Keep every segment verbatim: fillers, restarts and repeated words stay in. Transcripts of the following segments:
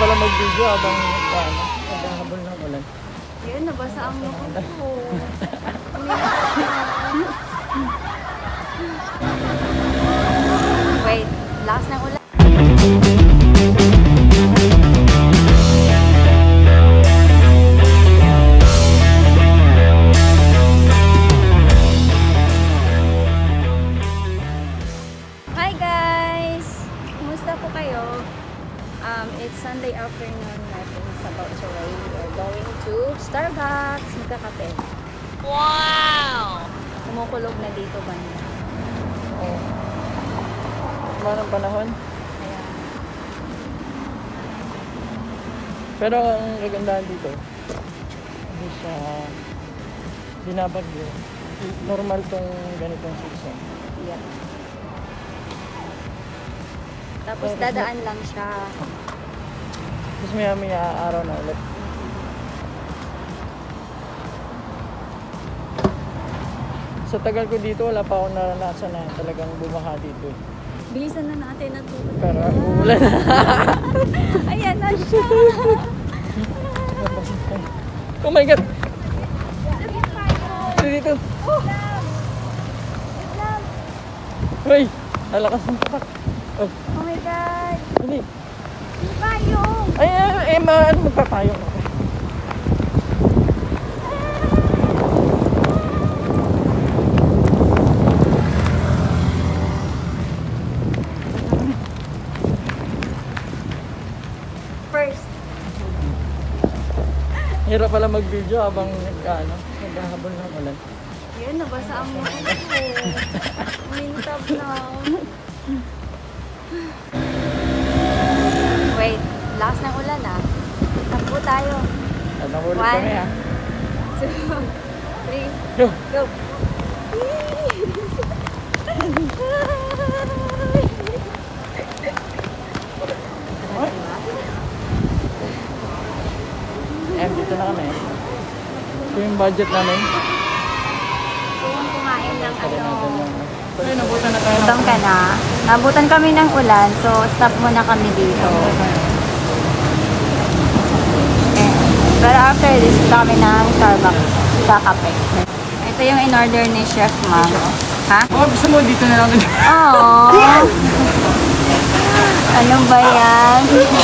pala mag-video habang ano, naghahabol ng ulan. Yun, nabasa ang mukha ko. Wait, lakas ng ulan. Hi guys! Kumusta po kayo? Um, it's Sunday afternoon natin sa about to rain. We're going to Starbucks. Magkakape. Wow! Kumukulog na dito banda. Oh. Manang panahon. Ayan. Pero ang kagandahan dito, hindi siya binabagyo. Normal tong ganitong season. Yeah. Tapos dadaan lang siya. Tapos maya maya araw na ulit. Sa tagal ko dito, wala pa akong naranasan na talagang bumaha dito. Bilisan na natin ang tubig. Pero uulan na. Ayan na siya. Oh my God! Dito. Hoy! Nalakas ng tapak. Oh. Oh my God! Hindi. Payong! Ay, ay, ay, ma, ano magpapayong ako? First. Hirap pala mag-video habang nag-ano, naghahabol ng ulan. Yun, nabasa ang mukha ko. Mintab na. Wait, lakas ng ulan ah. Takbo tayo. At nakulit One. kami ah. Two, three, Go! go! Eh, dito na kami. Ito yung budget namin. Kung kumain ng ano. Ay, nabutan na tayo. Utang ka na. Nabutan kami ng ulan, so stop muna kami dito. Eh, pero after this, punta kami ng Starbucks. Kakape. Ito yung in-order ni Chef Ma'am. Ha? Oh, gusto mo dito na lang. Aww. Ano ba yan?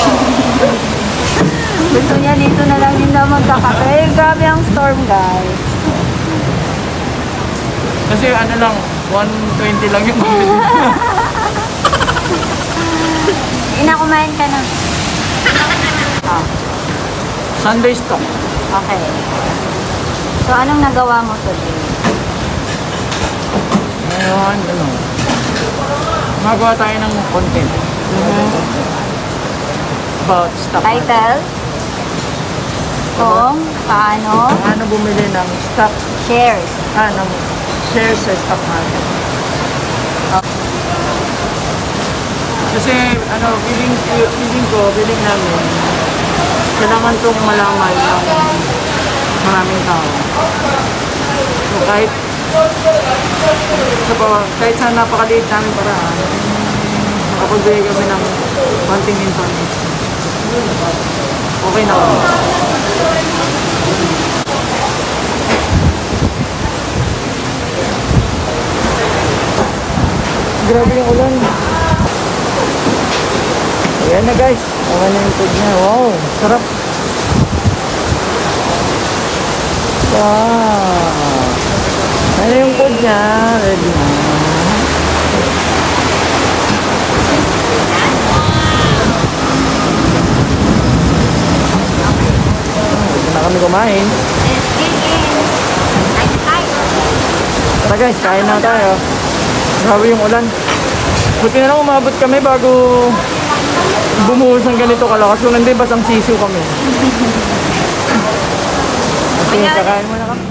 Gusto niya dito na lang din daw magkakape. Eh, grabe ang storm, guys. Kasi ano lang, one twenty lang yung Ina, kumain ka na. Oh, Sunday stock. okay. So, anong nagawa mo today? Ngayon, ano, magawa tayo ng content. About stock market. Title? Kung paano Paano bumili ng stock, shares. ah, ng shares sa stock market. Kasi, ano, feeling, feeling ko, feeling namin, kailangan itong malaman ng maraming tao. So, kahit, so, kahit sa napakaliit namin paraan, makapagbigay kami ng konting information. Okay na ako. Grabe yung ulan. Ayan na guys. Ayan na yung food niya. Wow, sarap. Wow. Ayan na yung food niya. Ready na. Ready na kami kumain. Let's get in. Kain tayo. Tara guys, kain na tayo. Grabe yung ulan. Buti na lang umabot kami bago bumuhos ng ganito kalakas. Kung hindi, basang sisiw kami. Kasi kakain mo na kami.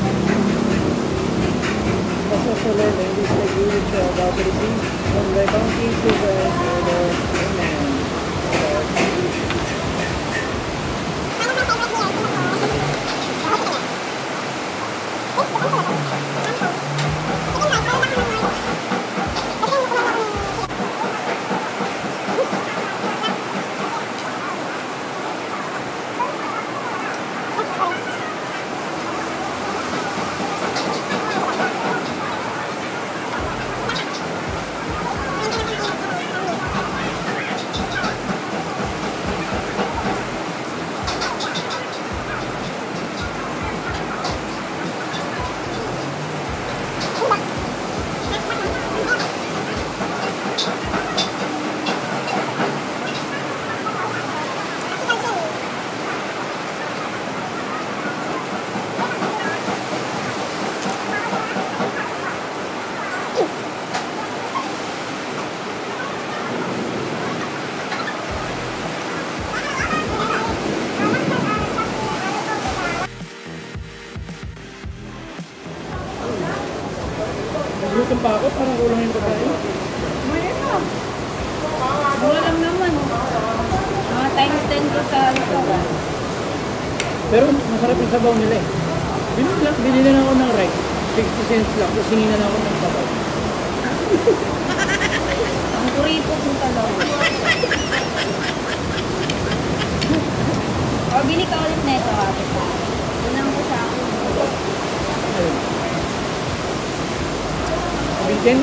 Basta sa lele, hindi sila gilid siya about receive. Kung may bang sisiw guys, Parang kulang yung pagkain. Wala lang naman. Mga times ten ko sa restaurant. Pero masarap yung sabaw nila eh. Binili lang, binili na ako ng rice. sixty cents lang. Tapos hingin na ako ng sabaw. Ang kurito kong talaw. O, bili ka ulit na ito, ate. Unang ko sa akin. Ayun. Bitin?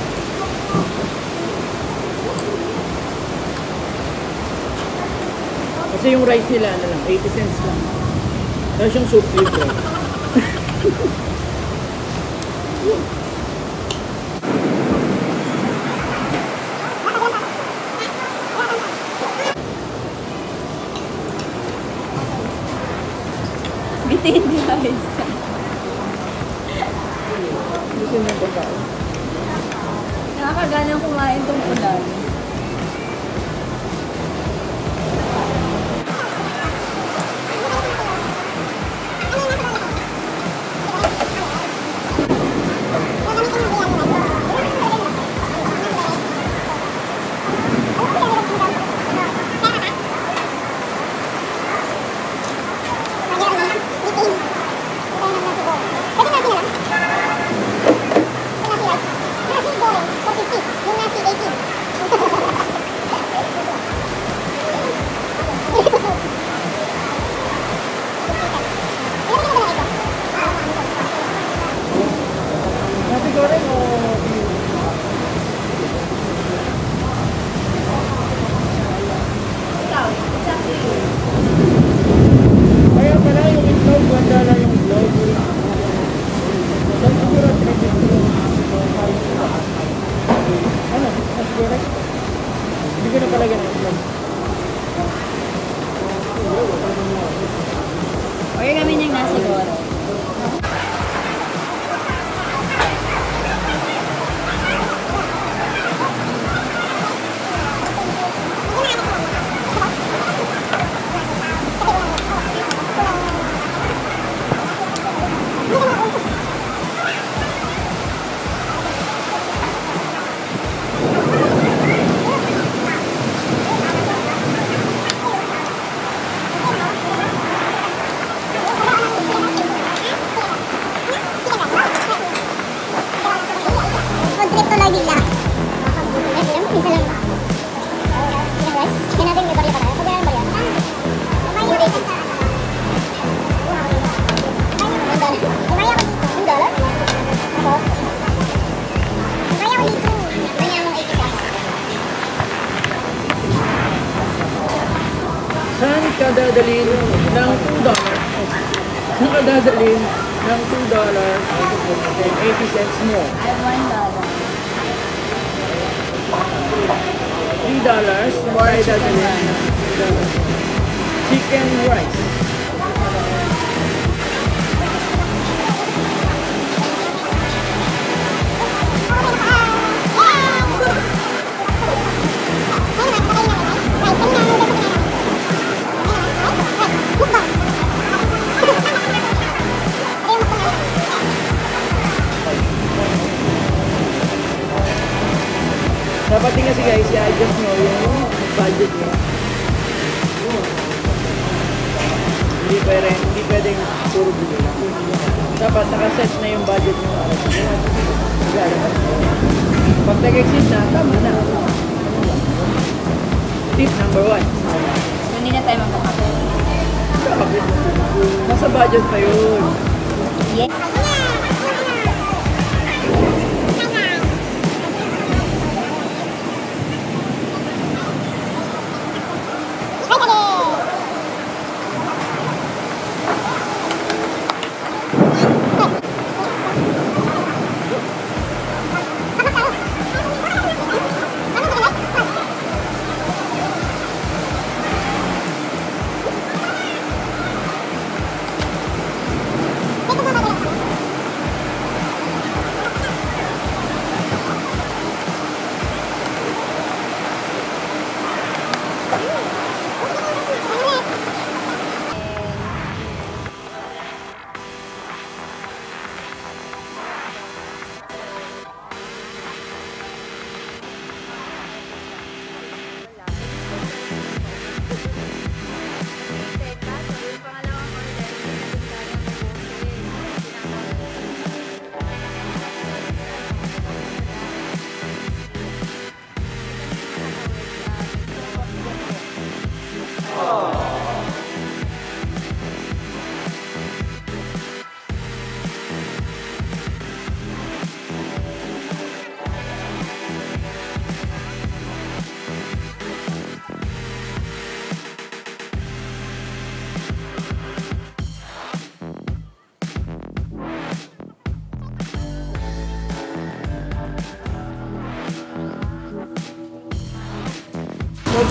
Kasi yung rice nila, ano lang, eighty cents lang. Tapos yung soup libre. Bitin guys. Bitin yung pagkain. Nakakaganang kumain tong ulan. Nasi goreng o kaya pala yung itlog, wala lang yung itlog. Saan siguro three fifty? Ano? Nasi goreng? Hindi ko na palagyan ng itlog. Order kami ng nasi goreng. Saan ka dadalhin ng two dollars? Saan ka dadalhin ng two dollars and eighty cents mo? I have one dollar. three dollars or ay dadalhin ng chicken rice. Dapat din kasi guys, i-adjust nyo yung budget nyo. Hindi pwede, hindi pwedeng puro bili lang. Dapat nakaset na yung budget nyo. Pag nag-exit na, tama na. Tip number one. Hindi na tayo magkakape. Nasa budget pa yun. Yeah. Ito ba ba?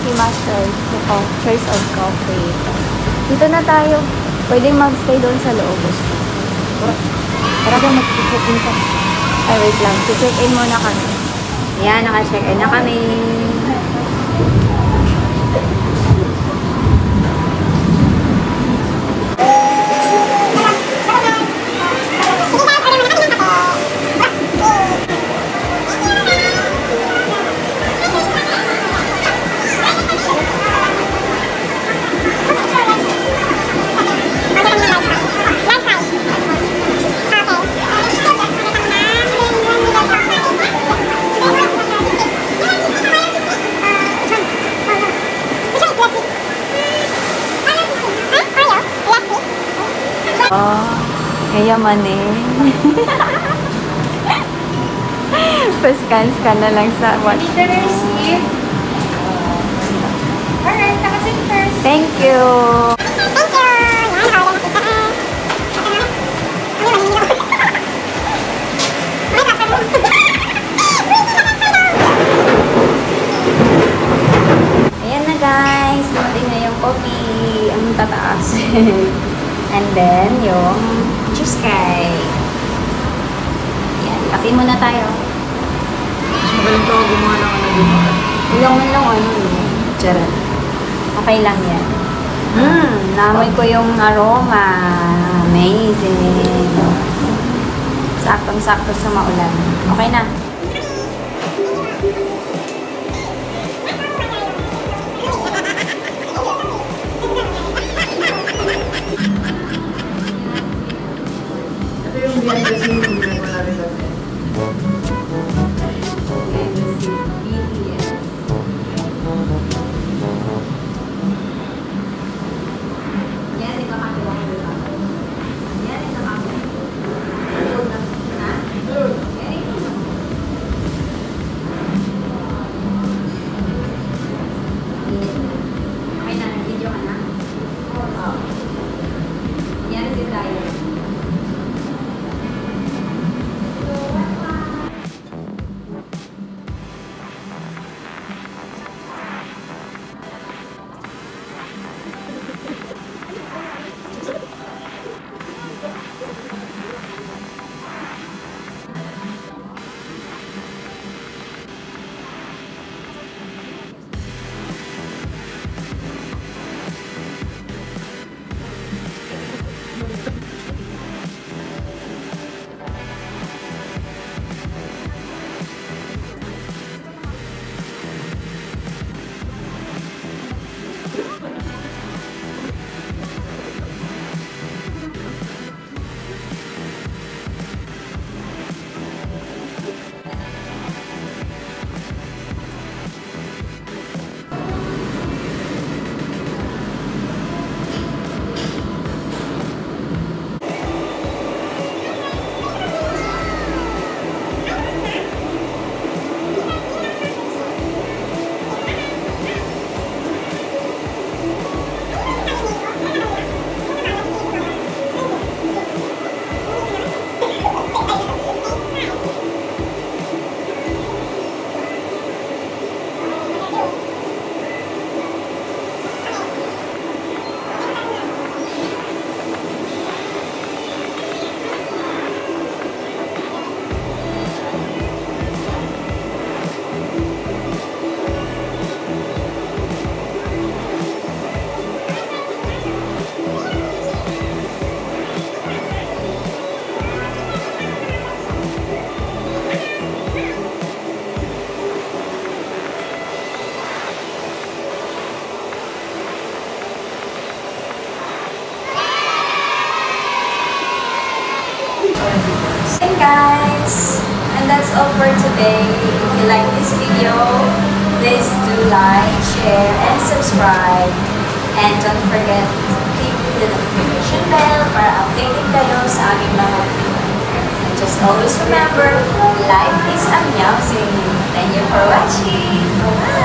Coffee Master. Ito, Choice of Coffee. Dito na tayo. Pwedeng magstay doon sa loob. Tara ba mag-check-in ka? Ay, wait lang. Check-in muna kami. Yan, naka-check-in na kami. Oh, yayaman eh. Pa-scan-scan na lang sa watch. Alright, nakasin first. Thank you. Ayan na guys, dumating na yung coffee. Ang tataas. And then, yung cheesecake. Yan, kape muna tayo. Mas magaling ko gumawa ng ano gumawa. Ilang man lang ano eh. Charot. Okay lang yan. Mmm, namoy ko yung aroma. Amazing. Saktong-sakto sa maulan. Okay na. Behind the scene, wala rin daw. Yan, di ba kakiwa ko ba? Yan, di ba kakiwa ko? Ha? Okay. Okay na, nag-video ka na? Oo. Yan, si tayo. Hey guys, and that's all for today. If you like this video, please do like, share, and subscribe. And don't forget to click the notification bell para updated kayo sa aming mga video. And just always remember, life is amusing. Thank you for watching. Bye!